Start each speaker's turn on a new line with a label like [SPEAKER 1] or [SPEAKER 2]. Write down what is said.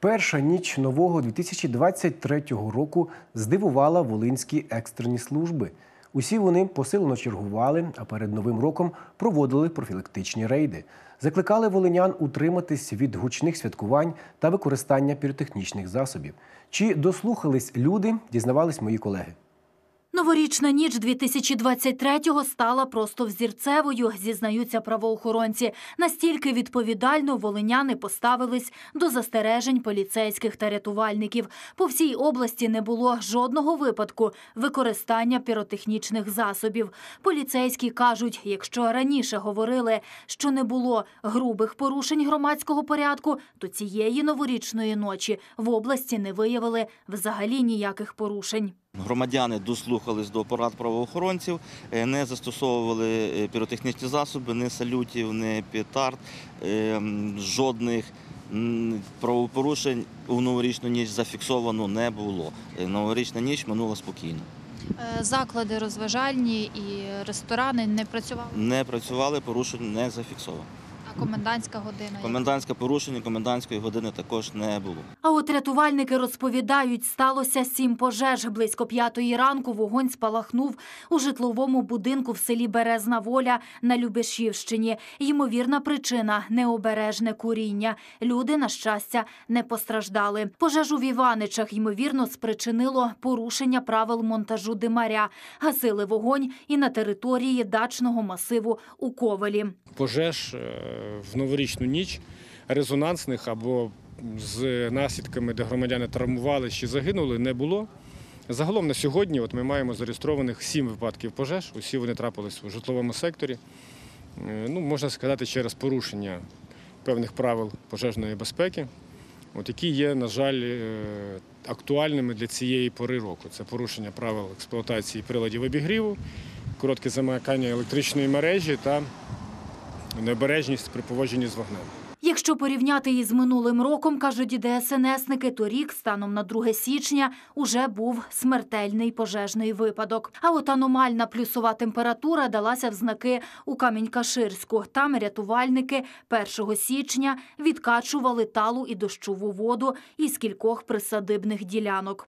[SPEAKER 1] Перша ніч нового 2023 року здивувала волинські екстрені служби. Усі вони посилено чергували, а перед Новим роком проводили профілактичні рейди. Закликали волинян утриматись від гучних святкувань та використання піротехнічних засобів. Чи дослухались люди, дізнавались мої колеги.
[SPEAKER 2] Новорічна ніч 2023-го стала просто взірцевою, зізнаються правоохоронці. Настільки відповідально волиняни поставились до застережень поліцейських та рятувальників. По всій області не було жодного випадку використання піротехнічних засобів. Поліцейські кажуть, якщо раніше говорили, що не було грубих порушень громадського порядку, то цієї новорічної ночі в області не виявили взагалі ніяких порушень.
[SPEAKER 3] Громадяни дослухались до порад правоохоронців, не застосовували піротехнічні засоби, ні салютів, ні петард, жодних правопорушень у новорічну ніч зафіксовано не було. Новорічна ніч минула спокійно.
[SPEAKER 4] Заклади розважальні і ресторани не працювали?
[SPEAKER 3] Не працювали, порушень не зафіксовано.
[SPEAKER 4] А комендантська година?
[SPEAKER 3] Комендантське порушення, комендантської години також не було.
[SPEAKER 2] А от рятувальники розповідають, сталося 7 пожеж. Близько 5-ї ранку вогонь спалахнув у житловому будинку в селі Березна Воля на Любешівщині. Ймовірна причина – необережне куріння. Люди, на щастя, не постраждали. Пожежу в Іваничах, ймовірно, спричинило порушення правил монтажу димаря. Гасили вогонь і на території дачного масиву у Ковелі.
[SPEAKER 5] Пожеж в новорічну ніч резонансних або з наслідками, де громадяни травмувалися чи загинули, не було. Загалом на сьогодні ми маємо зареєстрованих 7 випадків пожеж. Усі вони трапились у житловому секторі. Можна сказати, через порушення певних правил пожежної безпеки, які є, на жаль, актуальними для цієї пори року. Це порушення правил експлуатації приладів обігріву, коротке замикання електричної мережі та необережність при поводженні з вогнем.
[SPEAKER 2] Якщо порівняти із минулим роком, кажуть ДСНСники, то рік станом на 2 січня уже був смертельний пожежний випадок. А от аномальна плюсова температура далася в знаки у Камінь-Каширську. Там рятувальники 1 січня відкачували талу і дощову воду із кількох присадибних ділянок.